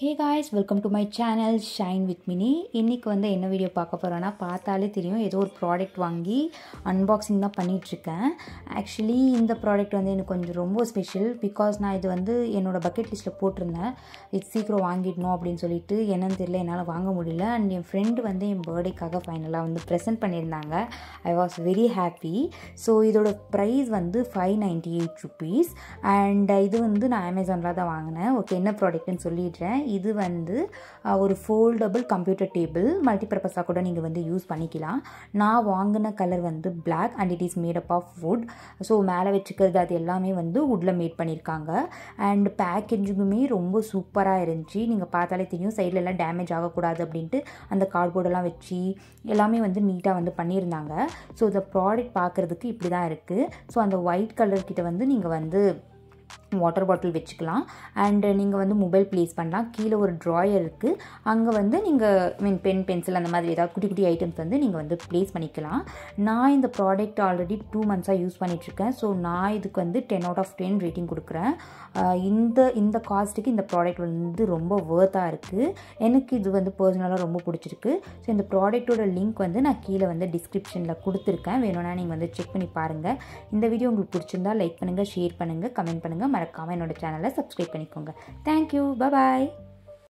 Hey guys, welcome to my channel Shine with Mini. இன்னைக்கு வந்து என்ன வீடியோ பார்க்க போறோம்னா பார்த்தாலே தெரியும் ஏதோ ஒரு ப்ராடக்ட் வாங்கி அன்பாக்சிங் தான் பண்ணிட்டு இருக்கேன். ஆக்சுவலி இந்த ப்ராடக்ட் வந்து எனக்கு கொஞ்சம் ரொம்ப ஸ்பெஷல் பிகாஸ் நான் இது வந்து என்னோட பக்கெட் லிஸ்ட்ல போட்டிருந்தேன். இது சீக்கிரம் வாங்கிடணும் அப்படின்னு சொல்லிட்டு என்னன்னு தெரியல என்னால் வாங்க முடியல. அண்ட் என் ஃப்ரெண்டு வந்து என் பர்த்டேக்காக ஃபைனலாக வந்து ப்ரெசென்ட் பண்ணியிருந்தாங்க. I was very happy. So இதோட ப்ரைஸ் வந்து ₹598 அண்ட் இது வந்து நான் அமேசானில் தான் வாங்கினேன். ஓகே, என்ன ப்ராடக்ட்னு சொல்லிடுறேன். இது வந்து ஒரு ஃபோல்டபுள் கம்ப்யூட்டர் டேபிள், மல்டிபர்பஸாக கூட நீங்கள் வந்து யூஸ் பண்ணிக்கலாம். நான் வாங்கின கலர் வந்து black and it is made up of wood. So மேலே வச்சுக்கிறது அது எல்லாமே வந்து வுட்டில் மேட் பண்ணியிருக்காங்க. அண்ட் பேக்கேஜிங்குமே ரொம்ப சூப்பராக இருந்துச்சு. நீங்கள் பார்த்தாலே தெரியும் சைடில் எல்லாம் டேமேஜ் ஆகக்கூடாது அப்படின்ட்டு அந்த கார்ட்போர்டெல்லாம் வச்சு எல்லாமே வந்து நீட்டாக வந்து பண்ணியிருந்தாங்க. ஸோ இந்த ப்ராடக்ட் பார்க்குறதுக்கு இப்படி தான் இருக்குது. ஸோ அந்த ஒயிட் கலர் கிட்ட வந்து நீங்கள் வந்து வாட்டர் பாட்டில் வச்சுக்கலாம். அண்டு நீங்கள் வந்து மொபைல் ப்ளேஸ் பண்ணலாம். கீழே ஒரு ட்ராயர் இருக்குது. அங்கே வந்து நீங்கள் பென் பென்சில் அந்த மாதிரி ஏதாவது குட்டி குட்டி ஐட்டம்ஸ் வந்து நீங்கள் வந்து ப்ளேஸ் பண்ணிக்கலாம். நான் இந்த ப்ராடக்ட் ஆல்ரெடி 2 months யூஸ் பண்ணிகிட்ருக்கேன். ஸோ நான் இதுக்கு வந்து 10 out of 10 ரேட்டிங் கொடுக்குறேன். இந்த காஸ்ட்டுக்கு இந்த ப்ராடக்ட் வந்து ரொம்ப வர்த்தாக இருக்குது. எனக்கு இது வந்து பர்சனலாக ரொம்ப பிடிச்சிருக்கு. ஸோ இந்த ப்ராடக்ட்டோட லிங்க் வந்து நான் கீழே வந்து டிஸ்கிரிப்ஷனில் கொடுத்துருக்கேன். வேணும்னா நீங்கள் வந்து செக் பண்ணி பாருங்கள். இந்த வீடியோ உங்களுக்கு பிடிச்சிருந்தா லைக் பண்ணுங்கள், ஷேர் பண்ணுங்கள், கமெண்ட் பண்ணுங்கள். மறக்காமல் என்னோட சேனலை சப்ஸ்கிரைப் பண்ணிக்கோங்க. தேங்க்யூ, பாய்.